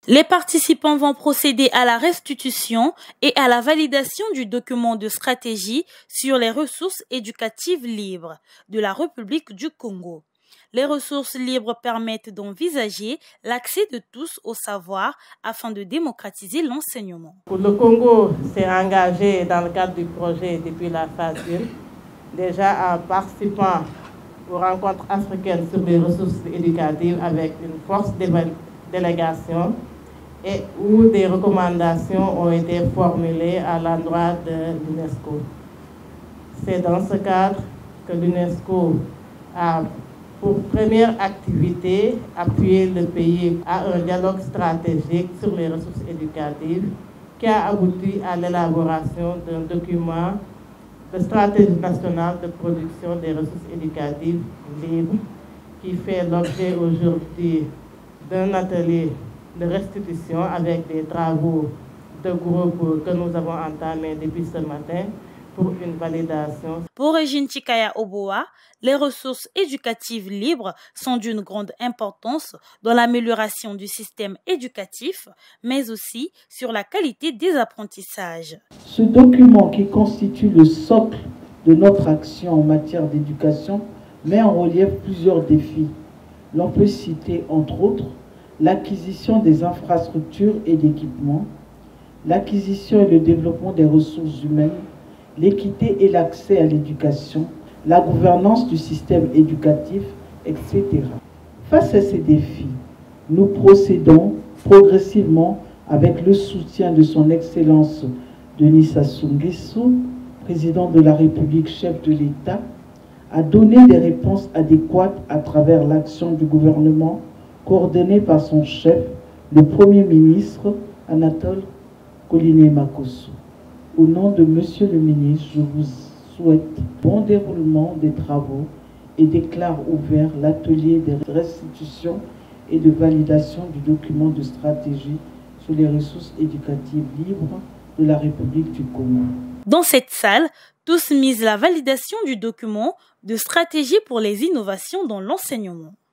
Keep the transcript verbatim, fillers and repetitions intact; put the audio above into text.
Les participants vont procéder à la restitution et à la validation du document de stratégie sur les ressources éducatives libres de la République du Congo. Les ressources libres permettent d'envisager l'accès de tous au savoir afin de démocratiser l'enseignement. Le Congo s'est engagé dans le cadre du projet depuis la phase un, déjà en participant aux rencontres africaines sur les ressources éducatives avec une force délégation et où des recommandations ont été formulées à l'endroit de l'UNESCO. C'est dans ce cadre que l'UNESCO a pour première activité appuyé le pays à un dialogue stratégique sur les ressources éducatives qui a abouti à l'élaboration d'un document de stratégie nationale de production des ressources éducatives libres qui fait l'objet aujourd'hui d'un atelier de restitution avec des travaux de groupe que nous avons entamés depuis ce matin pour une validation. Pour Régine Chikaya Oboa, les ressources éducatives libres sont d'une grande importance dans l'amélioration du système éducatif, mais aussi sur la qualité des apprentissages. Ce document qui constitue le socle de notre action en matière d'éducation met en relief plusieurs défis. L'on peut citer entre autres l'acquisition des infrastructures et d'équipements, l'acquisition et le développement des ressources humaines, l'équité et l'accès à l'éducation, la gouvernance du système éducatif, et cetera. Face à ces défis, nous procédons progressivement avec le soutien de son Excellence Denis Sassou Nguesso, président de la République, chef de l'État, à donner des réponses adéquates à travers l'action du gouvernement coordonné par son chef, le Premier ministre Anatole Koliné-Makosso. Au nom de Monsieur le ministre, je vous souhaite bon déroulement des travaux et déclare ouvert l'atelier de restitution et de validation du document de stratégie sur les ressources éducatives libres de la République du Congo. Dans cette salle, tous misent la validation du document de stratégie pour les innovations dans l'enseignement.